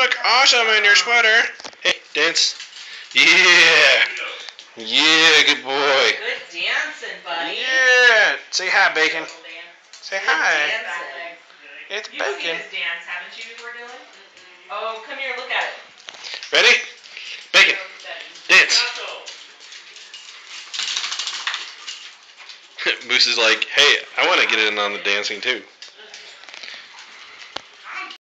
look awesome in your sweater. Hey, dance. Yeah. Yeah, good boy. Good dancing, buddy. Yeah. Say hi, Bacon. Say hi. Dancing. It's You've seen Bacon. his dance, haven't you, before, Dylan? Oh, come here, look at it. Ready? Bacon. Dance. Moose is like, hey, I want to get in on the dancing too.